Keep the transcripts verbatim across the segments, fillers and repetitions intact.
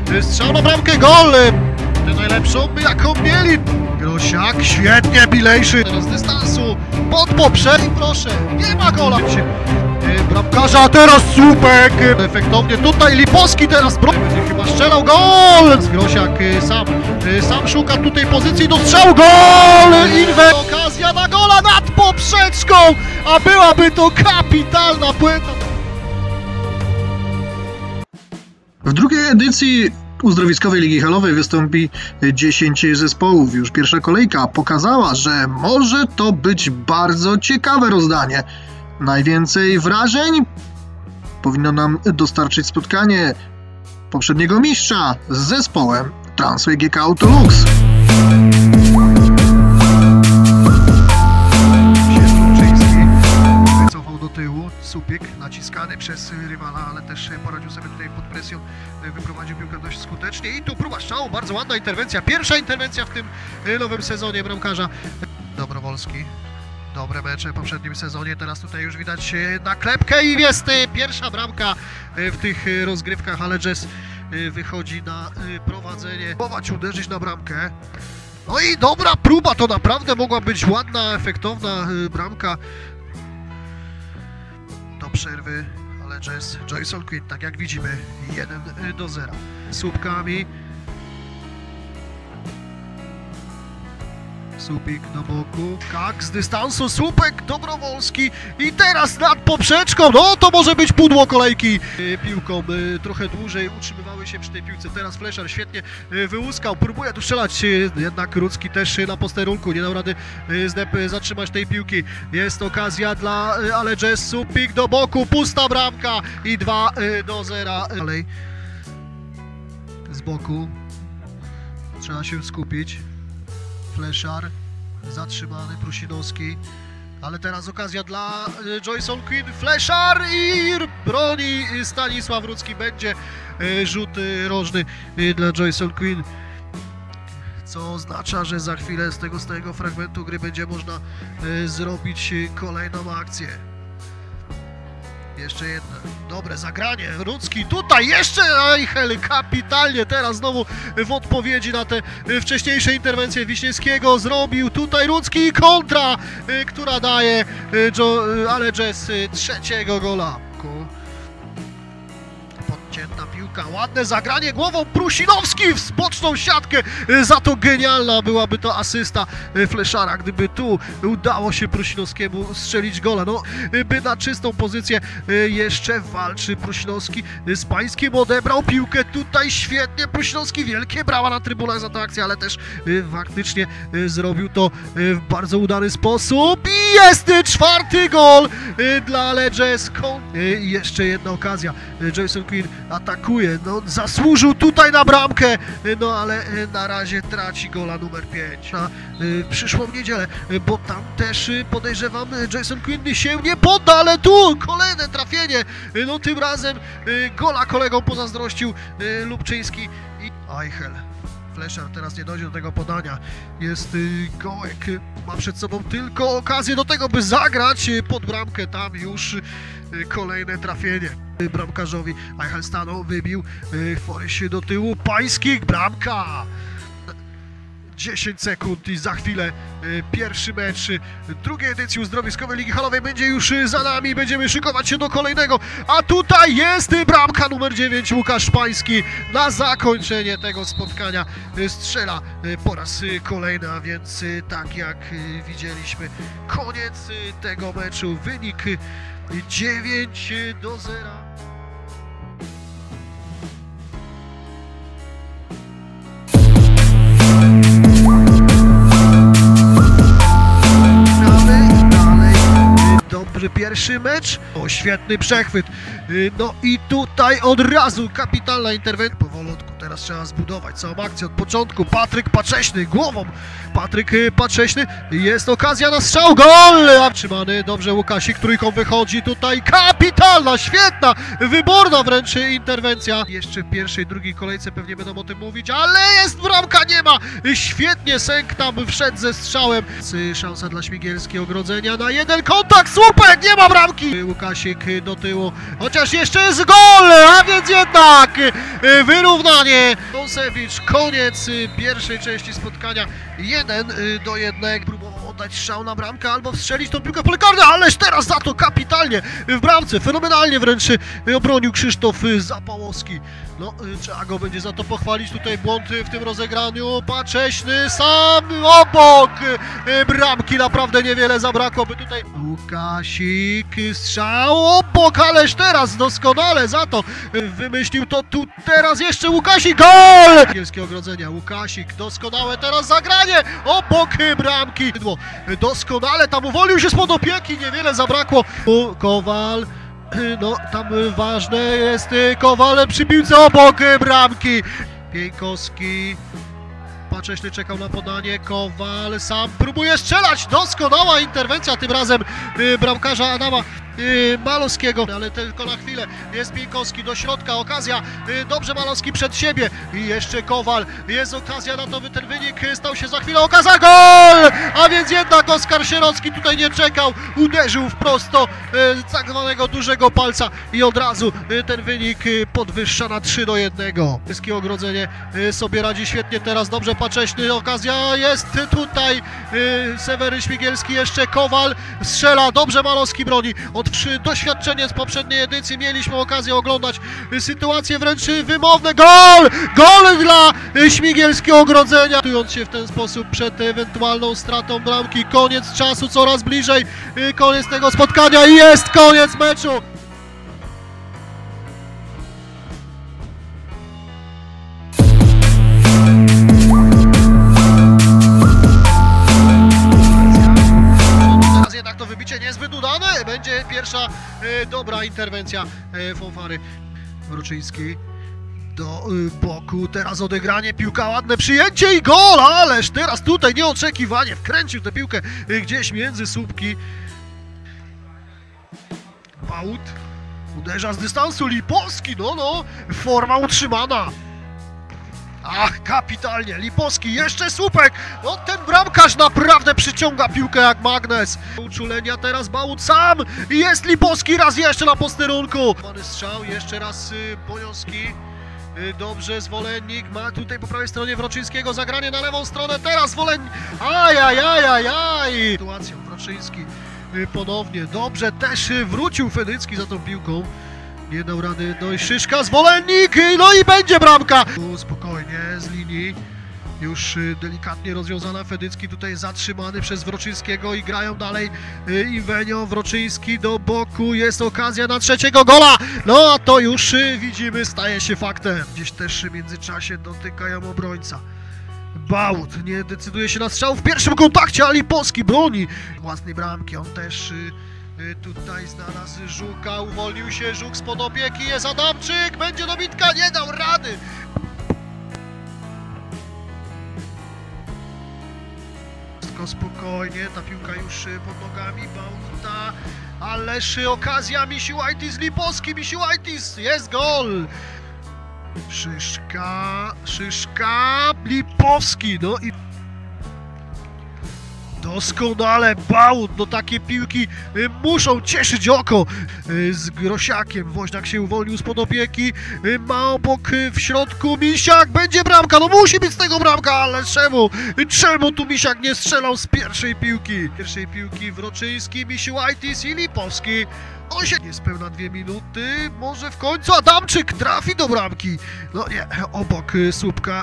Strzał na bramkę, gol! Tę najlepszą, jaką mieli. Grosiak, świetnie, Bilejszy. Teraz dystansu, pod poprzedni, proszę, nie ma gola. Bramkarza, a teraz Słupek. Efektownie tutaj Lipowski teraz będzie chyba strzelał, gol! Grosiak sam, sam szuka tutaj pozycji do strzału, gol! Inwe, okazja na gola nad poprzeczką, a byłaby to kapitalna puenta. W drugiej edycji uzdrowiskowej Ligi Halowej wystąpi dziesięć zespołów. Już pierwsza kolejka pokazała, że może to być bardzo ciekawe rozdanie. Najwięcej wrażeń powinno nam dostarczyć spotkanie poprzedniego mistrza z zespołem Transway G K Autolux. Wycofał do tyłu, Supik naciskany przez rywala, ale też poradził sobie tutaj pod presją, wyprowadził piłkę dość skutecznie i tu próba strzału, bardzo ładna interwencja, pierwsza interwencja w tym nowym sezonie bramkarza. Dobrowolski. Dobre mecze w poprzednim sezonie, teraz tutaj już widać naklepkę i jest pierwsza bramka w tych rozgrywkach, ale Jazz wychodzi na prowadzenie. Próbować uderzyć na bramkę. No i dobra próba, to naprawdę mogła być ładna, efektowna bramka. Do przerwy, ale Jazz, Joyson Quinn, tak jak widzimy, jeden do zera. Słupkami. Supik do boku, Kak z dystansu, Słupek, Dobrowolski i teraz nad poprzeczką, no to może być pudło kolejki. Piłką trochę dłużej utrzymywały się przy tej piłce, teraz Fleszar świetnie wyłuskał, próbuje tu strzelać, jednak Rudzki też na posterunku, nie dał rady Zdep zatrzymać tej piłki. Jest okazja dla, ale Jazz, Supik do boku, pusta bramka i dwa do zera. Dalej z boku, trzeba się skupić. Fleszar, zatrzymany, Prusinowski, ale teraz okazja dla Joyson Quinn, Fleszar i broni Stanisław Rudzki, będzie rzut rożny dla Joyson Quinn, co oznacza, że za chwilę z tego stałego fragmentu gry będzie można zrobić kolejną akcję. Jeszcze jedno dobre zagranie, Rudzki tutaj jeszcze, Eichel kapitalnie teraz znowu w odpowiedzi na te wcześniejsze interwencje Wiśniewskiego zrobił tutaj Rudzki kontra, która daje, ale Jazz trzeciego gola. Podcięta piłka, ładne zagranie głową, Prusinowski w boczną siatkę, za to genialna byłaby to asysta Fleszara, gdyby tu udało się Prusinowskiemu strzelić gola, no by na czystą pozycję jeszcze walczy Prusinowski z Pańskim, odebrał piłkę tutaj świetnie, Prusinowski, wielkie brawa na trybunach za tę akcję, ale też faktycznie zrobił to w bardzo udany sposób i jest czwarty gol dla Jazz. Jeszcze jedna okazja, Joyson Quinn atakuje, no zasłużył tutaj na bramkę, no ale na razie traci gola numer pięć na y, przyszłą niedzielę, bo tam też y, podejrzewam Joyson Quinn się nie podda, ale tu kolejne trafienie, y, no tym razem y, gola kolegom pozazdrościł y, Lubczyński i Eichel. Fleszar teraz nie dojdzie do tego podania, jest y, Gołek, y, ma przed sobą tylko okazję do tego, by zagrać y, pod bramkę, tam już y, kolejne trafienie bramkarzowi. Eichel stanął, wybił, chwory się do tyłu, Pański, bramka! dziesięć sekund i za chwilę pierwszy mecz drugiej edycji uzdrowiskowej Ligi Halowej będzie już za nami, będziemy szykować się do kolejnego, a tutaj jest bramka numer dziewięć, Łukasz Pański na zakończenie tego spotkania strzela po raz kolejny, a więc tak jak widzieliśmy, koniec tego meczu, wynik dziewięć do zera. Dobry pierwszy mecz, o świetny przechwyt, no i tutaj od razu kapitalna interwencja, powolutku teraz trzeba zbudować całą akcję od początku, Patryk Pacześny głową, Patryk Pacześny, jest okazja na strzał, gol! Trzymany dobrze Łukasik, trójką wychodzi tutaj, kapitalna, świetna, wyborna wręcz interwencja. Jeszcze w pierwszej, drugiej kolejce pewnie będą o tym mówić, ale jest bramka, nie ma, świetnie Sęk tam wszedł ze strzałem. Szansa dla Śmigielskiej, ogrodzenia na jeden kontakt, Słupek, nie ma bramki! Łukasik do tyłu, chociaż jeszcze jest gol, a więc jednak jednak wyrównanie. Kąsewicz, koniec pierwszej części spotkania, jeden do jednego. Próbował oddać strzał na bramkę albo wstrzelić tą piłkę w pole karne, ależ teraz za to kapitalnie w bramce, fenomenalnie wręcz obronił Krzysztof Zapałowski. No, trzeba go będzie za to pochwalić, tutaj błąd w tym rozegraniu, Pacześny sam obok bramki, naprawdę niewiele zabrakło, by tutaj Łukasik, strzał obok, ależ teraz doskonale za to wymyślił to tu teraz jeszcze Łukasik, gol! Kielskie ogrodzenia, Łukasik, doskonałe teraz zagranie, obok bramki, doskonale tam uwolnił się spod opieki, niewiele zabrakło, Kowal. No, tam ważne jest Kowal przy piłce obok bramki. Pieńkowski. Pacześny czekał na podanie. Kowal sam próbuje strzelać. Doskonała interwencja tym razem bramkarza Adama Malowskiego, ale tylko na chwilę. Jest Pieńkowski do środka, okazja, dobrze Malowski przed siebie i jeszcze Kowal, jest okazja na to, by ten wynik stał się za chwilę okazja, gol! A więc jednak Oskar Sierocki tutaj nie czekał, uderzył wprost do tak zwanego dużego palca i od razu ten wynik podwyższa na trzy do jednego. Kielskie ogrodzenie sobie radzi świetnie teraz, dobrze Pacześny, okazja jest tutaj, Seweryn Śmigielski, jeszcze Kowal strzela, dobrze Malowski broni. Od doświadczenie z poprzedniej edycji mieliśmy okazję oglądać sytuacje wręcz wymowne. Gol! Gol dla Śmigielskiego ogrodzenia. Ratując się w ten sposób przed ewentualną stratą bramki. Koniec czasu, coraz bliżej. Koniec tego spotkania i jest koniec meczu. To wybicie niezbyt udane, będzie pierwsza e, dobra interwencja e, fanfary. Wroczyński do e, boku, teraz odegranie, piłka, ładne przyjęcie i gol, ależ teraz tutaj nieoczekiwanie wkręcił tę piłkę e, gdzieś między słupki. Bałut uderza z dystansu, Lipowski, no no, forma utrzymana. Ach, kapitalnie, Lipowski, jeszcze słupek, no ten bramkarz naprawdę przyciąga piłkę jak magnes. Uczulenia teraz Bałut sam i jest Lipowski raz jeszcze na posterunku. Mamy strzał, jeszcze raz y, Boniowski, y, dobrze, Zwolennik, ma tutaj po prawej stronie Wroczyńskiego zagranie na lewą stronę, teraz Zwolennik, ajajajajaj. Sytuacją Wroczyński y, ponownie, dobrze, też y, wrócił Fedycki za tą piłką. Nie dał rady, no i Szyszka, Zwolennik, no i będzie bramka! Spokojnie, z linii, już delikatnie rozwiązana, Fedycki tutaj zatrzymany przez Wroczyńskiego i grają dalej Inwenio, Wroczyński do boku, jest okazja na trzeciego gola! No a to już widzimy, staje się faktem. Gdzieś też w międzyczasie dotykają obrońca. Bałut nie decyduje się na strzał w pierwszym kontakcie, a Lipowski broni własnej bramki, on też... Tutaj znalazł Żuka, uwolnił się Żuk spod opieki, jest Adamczyk, będzie dobitka, nie dał rady. Wszystko spokojnie, ta piłka już pod nogami Bałta, ależ okazja, Misiłajtis, Lipowski, Misiłajtis, jest gol. Szyszka, Szyszka, Lipowski, no i... Doskonale, Bałut, no takie piłki y, muszą cieszyć oko. Y, z Grosiakiem Woźniak się uwolnił spod opieki, y, ma obok y, w środku Misiak, będzie bramka, no musi być z tego bramka, ale czemu? Y, czemu tu Misiak nie strzelał z pierwszej piłki? Pierwszej piłki Wroczyński, Misiłajtis i Lipowski. On się niespełna dwie minuty, może w końcu Adamczyk trafi do bramki. No nie, obok y, słupka.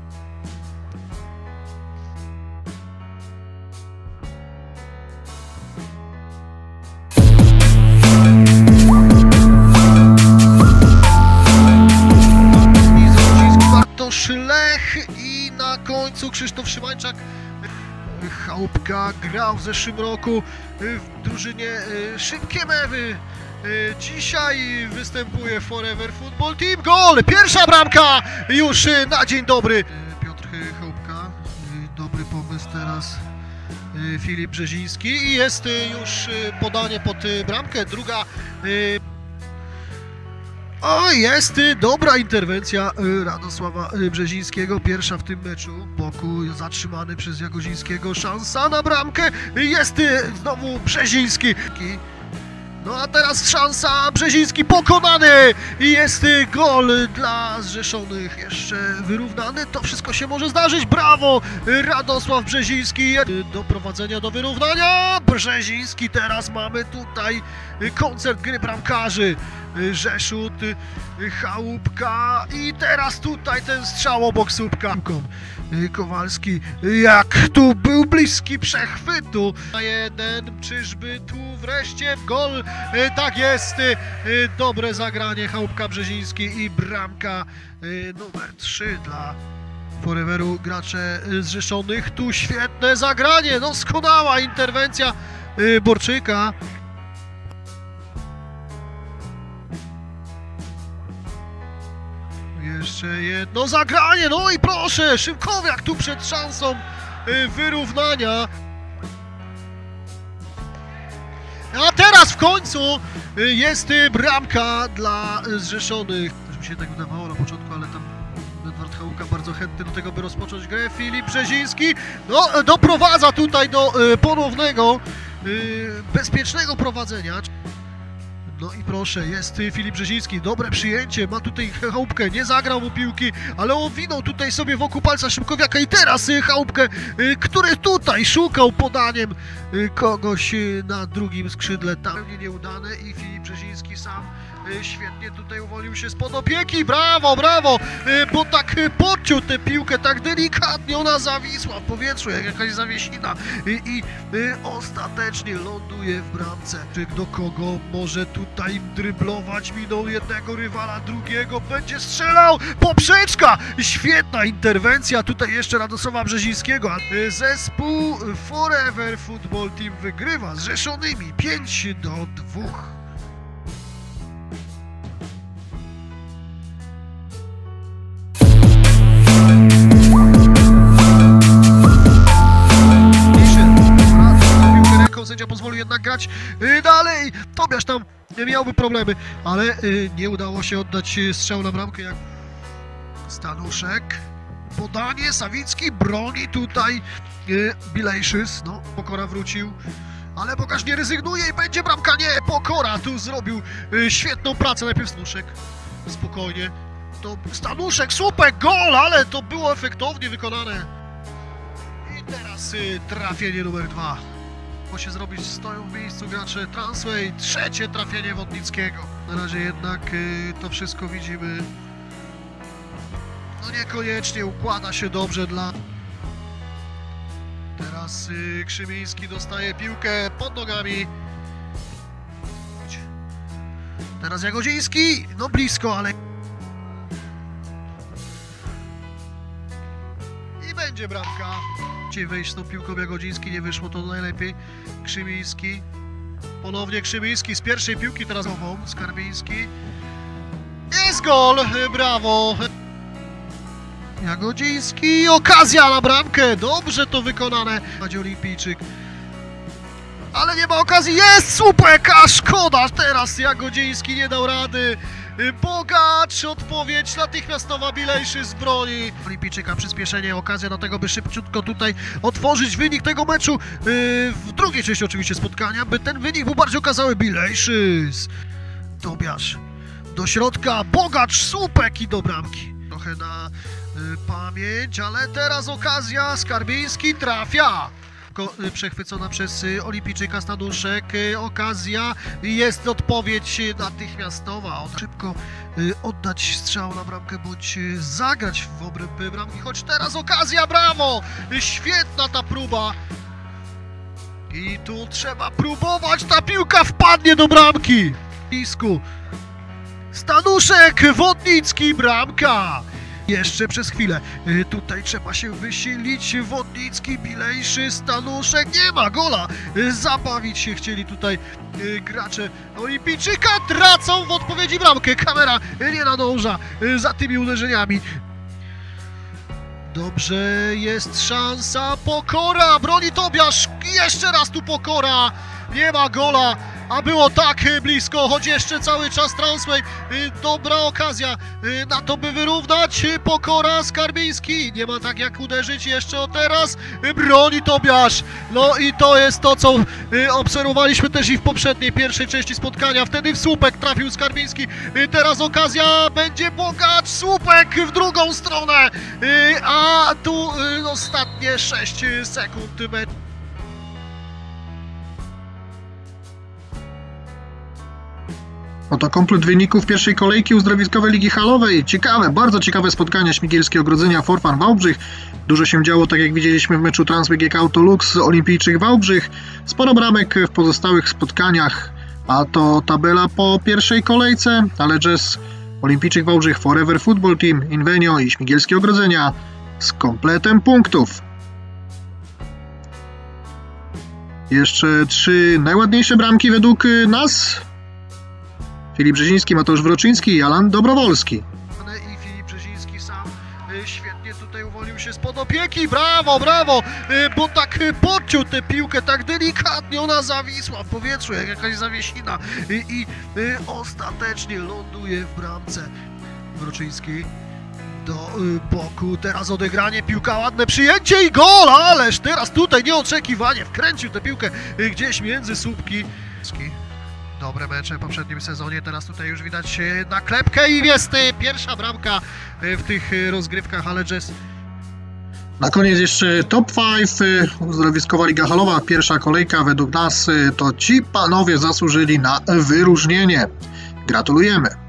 Lech i na końcu Krzysztof Szymańczak. Chałupka grał w zeszłym roku w drużynie Szybkie Mewy. Dzisiaj występuje Forever Football Team. Gol! Pierwsza bramka już na dzień dobry. Piotr Chałupka. Dobry pomysł teraz. Filip Brzeziński i jest już podanie pod bramkę. Druga. O, jest dobra interwencja Radosława Brzezińskiego, pierwsza w tym meczu. Boku zatrzymany przez Jagodzińskiego, szansa na bramkę, jest znowu Brzeziński. No a teraz szansa, Brzeziński pokonany i jest gol dla zrzeszonych. Jeszcze wyrównany, to wszystko się może zdarzyć, brawo! Radosław Brzeziński do prowadzenia, do wyrównania. Brzeziński, teraz mamy tutaj koncert gry bramkarzy. Rzeszut, Chałupka i teraz tutaj ten strzał obok słupka. Kowalski, jak tu był bliski przechwytu. Na jeden, czyżby tu wreszcie gol? Tak jest, dobre zagranie, Chałupka, Brzeziński i bramka numer trzy dla Foreveru, gracze zrzeszonych. Tu świetne zagranie, doskonała interwencja Borczyka. Jeszcze jedno zagranie, no i proszę, Szymkowiak tu przed szansą wyrównania. A teraz w końcu jest bramka dla zrzeszonych. Też mi się tak wydawało na początku, ale tam Edward Chałupka bardzo chętny do tego, by rozpocząć grę. Filip Brzeziński no, doprowadza tutaj do ponownego, bezpiecznego prowadzenia. No i proszę, jest Filip Brzeziński, dobre przyjęcie, ma tutaj Chałupkę, nie zagrał mu piłki, ale owinął tutaj sobie wokół palca Szymkowiaka i teraz Chałupkę, który tutaj szukał podaniem kogoś na drugim skrzydle, tam nieudane i Filip Brzeziński sam świetnie tutaj uwolnił się spod opieki, brawo, brawo, bo tak podciął tę piłkę, tak delikatnie ona zawisła w powietrzu, jak jakaś zawiesina i, i ostatecznie ląduje w bramce. Czy do kogo może tutaj dryblować, minął jednego rywala, drugiego, będzie strzelał, poprzeczka, świetna interwencja tutaj jeszcze Radosława Brzezińskiego. Zespół Forever Football Team wygrywa z Rzeszonymi pięć do dwóch. Sędzia pozwolił jednak grać dalej. Tobiasz tam miałby problemy, ale nie udało się oddać strzału na bramkę. Jak Stanuszek, podanie, Sawicki broni tutaj Bilejszys. No, Pokora wrócił, ale Bogasz nie rezygnuje i będzie bramka. Nie, Pokora tu zrobił świetną pracę. Najpierw Stanuszek, spokojnie. To Stanuszek, słupek, gol, ale to było efektownie wykonane. I teraz trafienie numer dwa. Się zrobić, stoją w miejscu gracze Transway, trzecie trafienie Wodnickiego. Na razie jednak y, to wszystko widzimy, no niekoniecznie układa się dobrze dla... Teraz y, Krzymiński dostaje piłkę pod nogami. Teraz Jagodziński, no blisko, ale... I będzie bramka. Wejść z tą piłką Jagodziński, nie wyszło to najlepiej. Krzymiński, ponownie Krzymiński z pierwszej piłki teraz nową, Skarbiński. Jest gol, brawo! Jagodziński, okazja na bramkę, dobrze to wykonane. Macie Olimpijczyk, ale nie ma okazji, jest słupek, a szkoda, teraz Jagodziński nie dał rady. Bogacz, odpowiedź natychmiastowa, Bilejszy z broni Olimpijczyka, przyspieszenie, okazja do tego, by szybciutko tutaj otworzyć wynik tego meczu, yy, w drugiej części oczywiście spotkania, by ten wynik był bardziej okazały. Bilejszy, Tobiasz do środka, Bogacz, słupek i do bramki. Trochę na yy, pamięć, ale teraz okazja, Skarbiński trafia. Przechwycona przez Olimpijczyka, Stanuszek, okazja, jest odpowiedź natychmiastowa. Szybko oddać strzał na bramkę bądź zagrać w obręb bramki, choć teraz okazja, brawo! Świetna ta próba. I tu trzeba próbować, ta piłka wpadnie do bramki. Pisku. Stanuszek, Wodnicki, bramka. Jeszcze przez chwilę. Tutaj trzeba się wysilić. Wodnicki, Bilejszy, Stanuszek. Nie ma gola. Zabawić się chcieli tutaj gracze Olimpijczyka. Tracą w odpowiedzi bramkę. Kamera nie nadąża za tymi uderzeniami. Dobrze, jest szansa. Pokora, broni Tobiasz. Jeszcze raz tu Pokora. Nie ma gola. a było tak y, blisko, choć jeszcze cały czas Transway, y, dobra okazja y, na to, by wyrównać. Y, Pokora, Skarbiński, nie ma tak jak uderzyć jeszcze o teraz, y, broni Tobiasz. No i to jest to, co y, obserwowaliśmy też i w poprzedniej, pierwszej części spotkania. Wtedy w słupek trafił Skarbiński, y, teraz okazja będzie Bogacz, słupek w drugą stronę, y, a tu y, ostatnie sześć sekund meczu. Oto komplet wyników pierwszej kolejki uzdrowiskowej Ligi Halowej. Ciekawe, bardzo ciekawe spotkania Śmigielskie Ogrodzenia, Forfan Wałbrzych. Dużo się działo, tak jak widzieliśmy w meczu Transway G K Autolux Olimpijczyk Wałbrzych. Sporo bramek w pozostałych spotkaniach, a to tabela po pierwszej kolejce. Ale Jazz, Olimpijczyk Wałbrzych, Forever Football Team, Invenio i Śmigielskie Ogrodzenia z kompletem punktów. Jeszcze trzy najładniejsze bramki według nas. Filip Brzeziński, Mateusz Wroczyński i Alan Dobrowolski. I Filip Brzeziński sam y, świetnie tutaj uwolnił się spod opieki. Brawo, brawo, y, bo tak y, podciął tę piłkę, tak delikatnie ona zawisła w powietrzu, jak jakaś zawiesina. Y, I y, ostatecznie ląduje w bramce. Wroczyński do y, boku, teraz odegranie, piłka, ładne przyjęcie i gol, ależ teraz tutaj nieoczekiwanie wkręcił tę piłkę y, gdzieś między słupki. Dobre mecze w poprzednim sezonie, teraz tutaj już widać naklepkę i jest pierwsza bramka w tych rozgrywkach, ale Jazz. Na koniec jeszcze top pięć, uzdrowiskowa Liga Halowa, pierwsza kolejka według nas, to ci panowie zasłużyli na wyróżnienie. Gratulujemy.